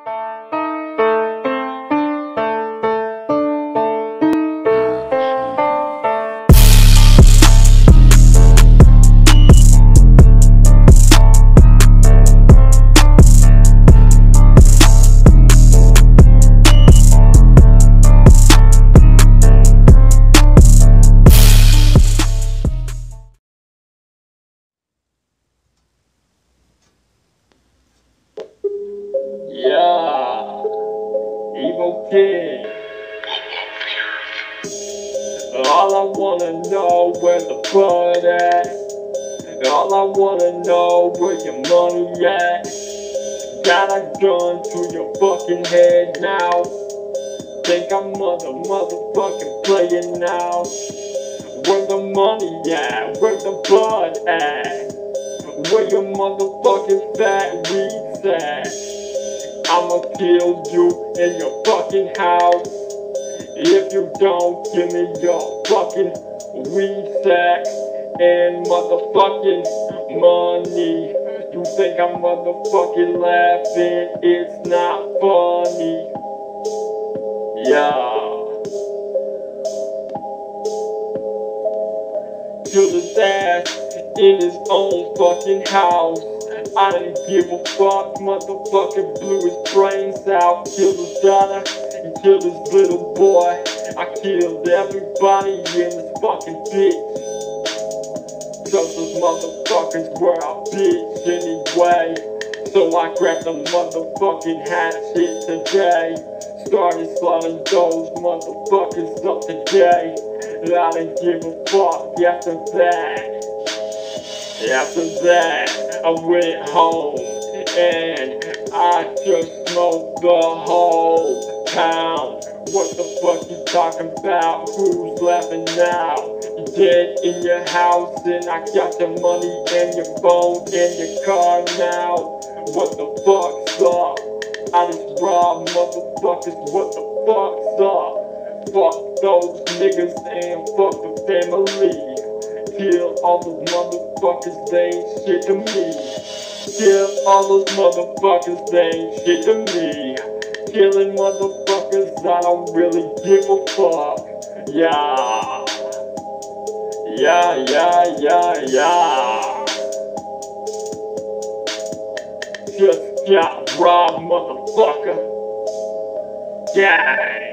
Yeah, Evil King. All I wanna know where the bud at. All I wanna know where your money at. Got a gun to your fucking head now. Think I'm motherfucking playing now. Where the money at? Where the bud at? Where your motherfucking fat weeds at? I'ma kill you in your fucking house if you don't give me your fucking weed sack and motherfucking money. You think I'm motherfucking laughing? It's not funny. Yeah. Kill his ass in his own fucking house. I didn't give a fuck, motherfucker blew his brains out. Killed his daughter, he killed his little boy. I killed everybody in this fucking bitch. Cause those motherfuckers were a bitch anyway. So I grabbed the motherfucking hatchet today. Started slaughtering those motherfuckers up today. I didn't give a fuck after that. After that, I went home and I just smoked the whole pound. What the fuck you talking about? Who's laughing now? You dead in your house and I got your money and your phone and your car now. What the fuck's up? I just robbed motherfuckers. What the fuck's up? Fuck those niggas and fuck the family. Kill all those motherfuckers, they ain't shit to me. Kill all those motherfuckers, they ain't shit to me. Killing motherfuckers, I don't really give a fuck. Yeah. Yeah. Just got robbed, motherfucker. Yeah.